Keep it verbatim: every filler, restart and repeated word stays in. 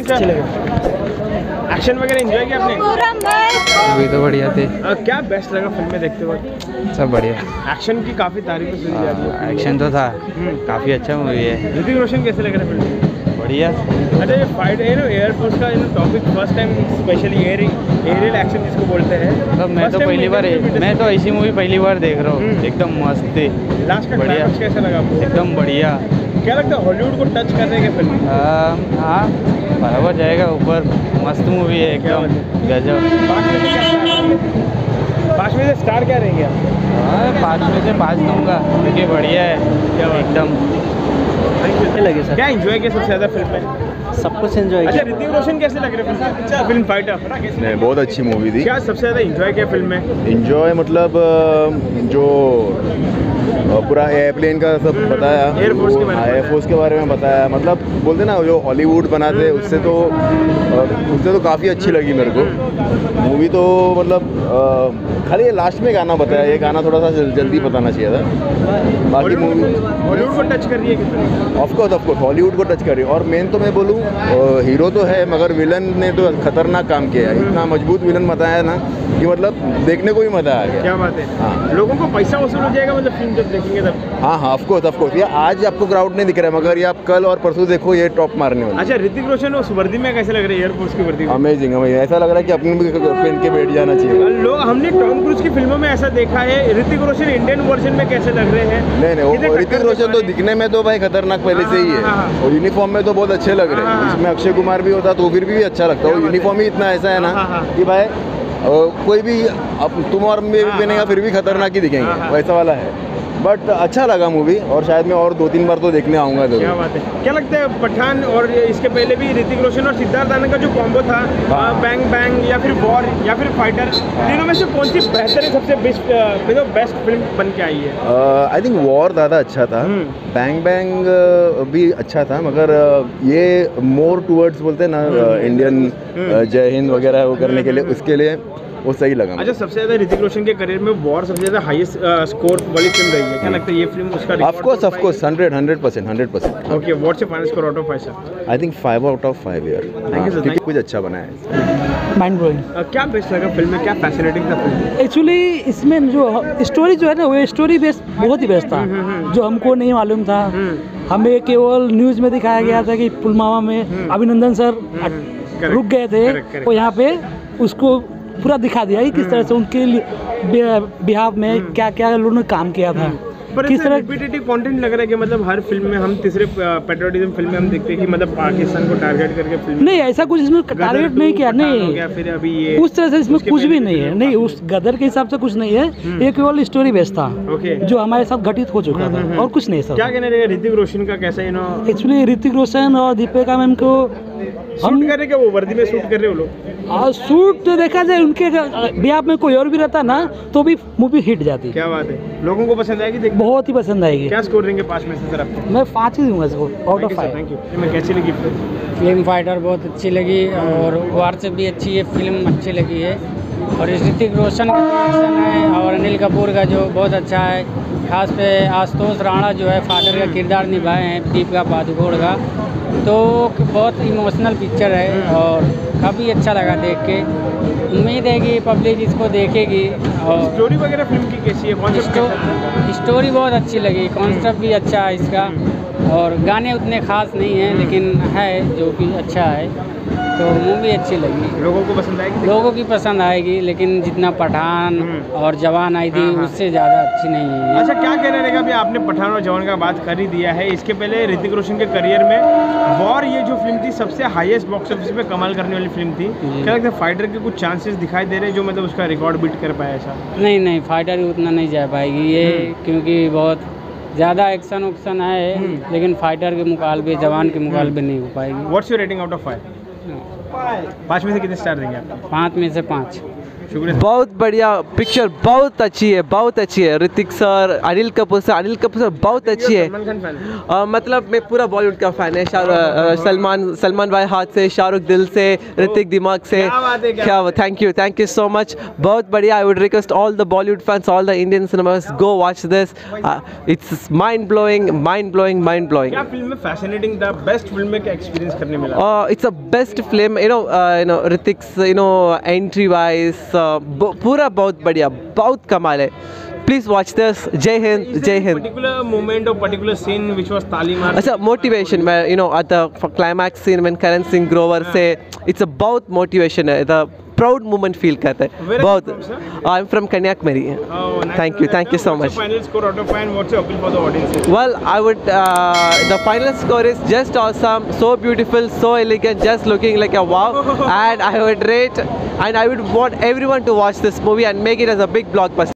लगी sir? Action वगैरह enjoy किया आपने? अभी तो बढ़िया थे। आ, क्या बेस्ट लगा फिल्म में देखते वक्त? सब बढ़िया। एक्शन की काफी तारीफ सुनी जा रही है। एक्शन तो था, काफ़ी अच्छा मूवी है। ऋतिक रोशन कैसे लग रहा है फिल्म? बढ़िया। अच्छा ये फाइट है ना एयरफोर्स का topic first time specially air aerial action जिसको बोलते हैं। मतलब मैं तो पहली बार मैं तो ऐसी मूवी पहली बार देख रहा हूँ। एकदम मस्त थी। लास्ट का बढ़िया। क्लाइमेक्स कैसा लगा आपको? एकदम बढ़िया। क्या लगता है हॉलीवुड को टच कर रहे हैं फिल्म? हाँ बराबर जाएगा ऊपर। मस्त मूवी है एकदम गजब। पाँच में से स्टार क्या रहेंगे आप? हाँ पाँच में से पाँच दूंगा क्योंकि बढ़िया है क्या एकदम। लगे सर क्या एंजॉय किया सबसे ज़्यादा फिल्म में? सब कुछ एंजॉय अच्छा ऋतिक रोशन कैसे लग रहे हैं फिल्म? फिल्म फाइटर नहीं बहुत अच्छी मूवी थी। क्या सबसे ज़्यादा एंजॉय किया फिल्म में? एंजॉय मतलब जो पूरा एयरप्लेन का सब बताया, एयरफोर्स के बारे में एयरफोर्स के बारे में बताया। मतलब बोलते ना जो हॉलीवुड बनाते उससे तो उससे तो काफ़ी अच्छी लगी मेरे को मूवी। तो मतलब खाली ये लास्ट में गाना बताया, ये गाना थोड़ा सा जल्दी बताना चाहिए था। बाकी मूवी हॉलीवुड को टच कर रही है? ऑफकोर्स ऑफकोर्स हॉलीवुड को टच कर रही है। और मेन तो मैं बोलूँ हीरो तो है मगर विलन ने तो खतरनाक काम किया है। इतना मजबूत विलन बताया ना कि मतलब देखने को ही मजा आ गया। क्या बात है। हाँ लोगों को पैसा वसूल हो जाएगा मतलब फिल्म जब देखेंगे तब? हाँ हाँ ऑफकोर्स ऑफकोर्स ये आज आपको क्राउड नहीं दिख रहा है मगर ये आप कल और परसों देखो ये टॉप मारने वाला। अच्छा ऋतिक रोशन उस वर्दी में कैसे लग रहा है एयरफोर्स की वर्दी? अमेजिंग अमेजिंग ऐसा लग रहा है कि अपने भी पहन के बैठ जाना चाहिए। लोग हमने टॉम क्रूज की फिल्मों में ऐसा देखा है। ऋतिक रोशन इंडियन वर्जन में कैसे लग रहे हैं? नहीं नहीं ऋतिक रोशन तो दिखने में तो भाई खतरनाक पहले से ही है और यूनिफॉर्म में तो बहुत अच्छे लग रहे हैं। इसमें अक्षय कुमार भी होता तो फिर भी अच्छा लगता है। यूनिफॉर्म ही इतना ऐसा है ना कि भाई कोई भी अब तुम और मैं भी पहनेगा फिर भी खतरनाक ही दिखेंगे वैसा वाला है। बट अच्छा लगा मूवी और शायद मैं और दो तीन बार तो देखने आऊँगा। तो क्या बात है। क्या लगता है पठान और इसके पहले भी ऋतिक रोशन और सिद्धार्थ आनंद का जो कॉम्बो था बैंग बैंग या फिर वॉर या फिर फाइटर, तीनों में से कौन सी बेहतर है सबसे बेस्ट बेस्ट फिल्म बन के आई है? आई थिंक वॉर ज़्यादा अच्छा था। बैंग बैंग भी अच्छा था मगर ये मोर टूवर्ड्स बोलते हैं ना इंडियन जय हिंद वगैरह वो करने के लिए उसके लिए वो सही लगा। अच्छा सबसे ज़्यादा ऋतिक रोशन के करियर में वॉर सबसे ज़्यादा हाईएस्ट स्कोर वाली फिल्म रही है। क्या लगता है ये फिल्म उसका record? Of course of course hundred hundred percent hundred percent. Okay what's your final score out of five sir? I think five out of five year क्योंकि कुछ अच्छा बना है। Mind blowing. क्या बेस्ट लगा फिल्म में? क्या फैसिनेटिंग था फिल्म? एक्चुअली इसमें जो स्टोरी जो है ना वो स्टोरी बेस बहुत ही बेस्ट था जो हमको नहीं मालूम था। हमें केवल न्यूज में दिखाया गया था कि पुलवामा में अभिनंदन सर रुक गए थे और यहाँ पे उसको पूरा दिखा दिया कि किस तरह से उनके लिए बिहाफ में क्या क्या लोगों ने काम किया था। पर किस तरह रिपीटेटिव कंटेंट लग रहा है कि मतलब हर फिल्म में हम तीसरे पेट्रियोटिज्म फिल्म में हम देखते हैं कि मतलब पाकिस्तान को टारगेट करके फिल्म। नहीं ऐसा कुछ इसमें टारगेट नहीं किया। नहीं फिर अभी ये उस तरह से इसमें कुछ भी नहीं है। नहीं उस गदर के हिसाब से कुछ नहीं है। ये केवल स्टोरी बेस्ड था जो हमारे साथ घटित हो चुका था और कुछ नहीं। सर क्या कहना रहेगा ऋतिक रोशन का कैसा you know? Actually Hrithik Roshan और दीपिका मैम को हम कर रहे क्या वो वर्दी में शूट कर रहे हो लोग? और शूट तो देखा जाए उनके बिहाफ में कोई और भी रहता ना तो भी मूवी हिट जाती। क्या बात है। लोगों को पसंद आएगी? बहुत ही पसंद आएगी। क्या स्कोर देंगे पाँच में से सर आप? मैं पाँच ही दूंगा इसको out of five. Thank you. मैं कैसी लगी फिल्म? फाइटर बहुत अच्छी लगी और वार से भी अच्छी है फिल्म अच्छी लगी है। और ऋतिक रोशन का एक्शन है और अनिल कपूर का जो बहुत अच्छा है। खास पे आशुतोष राणा जो है फादर का किरदार निभाए हैं दीपिका पादुकोण का। तो बहुत इमोशनल पिक्चर है और काफ़ी अच्छा लगा देख के। उम्मीद है कि पब्लिक इसको देखेगी। और स्टोरी वगैरह फिल्म की कैसी है? कॉन्सेप्ट स्टोरी बहुत अच्छी लगी। कॉन्सेप्ट भी अच्छा है इसका और गाने उतने खास नहीं हैं लेकिन है जो कि अच्छा है। तो मूवी अच्छी लगी। लोगों को पसंद आएगी? लोगों की पसंद आएगी लेकिन जितना पठान और जवान आई थी उससे ज़्यादा अच्छी नहीं है। अच्छा क्या कहना रहेगा? अभी आपने पठान और जवान का बात कर ही दिया है। इसके पहले ऋतिक रोशन के करियर में वॉर ये जो फिल्म थी सबसे हाईएस्ट बॉक्स ऑफिस पे कमाल करने वाली फिल्म थी। क्या लगता है फाइटर के कुछ चांसेस दिखाई दे रहे हैं जो मतलब उसका रिकॉर्ड बीट कर पाया ऐसा? नहीं नहीं फाइटर उतना नहीं जा पाएगी ये क्योंकि बहुत ज़्यादा एक्शन उक्शन है लेकिन फाइटर के मुकाबले जवान के मुकाबले नहीं हो पाएगी। What's your rating out of five? पाँच में से कितने स्टार देंगे आप? पाँच में से पाँच। शुक्रिया। बहुत बढ़िया पिक्चर, बहुत अच्छी है, बहुत अच्छी है। Hrithik sir, Anil Kapoor sir, Anil Kapoor sir बहुत अच्छी है। सलमान खान फैन अ, मतलब मैं पूरा बॉलीवुड का फ़ैन है। शाहरुख, सलमान सलमान भाई हाथ से, शाहरुख दिल से, ऋतिक दिमाग से। क्या बात है, क्या क्या thank you, thank you so much. बहुत बढ़िया। I would request all the Bollywood fans, all the Indian cinemas, go watch this. It's mind blowing, mind blowing, mind blowing. क्या फिल्म में फैसिनेटिंग था, बेस्ट फिल्म में क्या experience करने मिला? Uh, it's a best film, you know, uh, you know, Ritik's, you know, entry wise, uh, ब- पूरा बहुत बढ़िया, बहुत कमाल है। Please watch this. जय हिंद, जय Hind. Particular moment or particular scene which was ताली मार? अच्छा, motivation, मैं, you know, at the climax scene when Karan Singh Grover से, it's a बहुत motivation है, the proud moment feel करते हैं, Where are you बहुत। from, sir? I'm from Kanyakumari. Oh, nice. Thank you, thank you so What's much. your final score out of five and what's your appeal for the audience? Well, I would, uh, the final score is just awesome, so beautiful, so elegant, just looking like a wow. And I would rate, and I would want everyone to watch this movie and make it as a big blockbuster.